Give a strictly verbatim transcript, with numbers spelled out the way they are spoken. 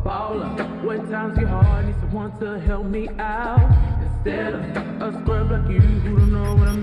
baller. When times get hard, need someone to help me out. Instead of a scrub like you who don't know what I'm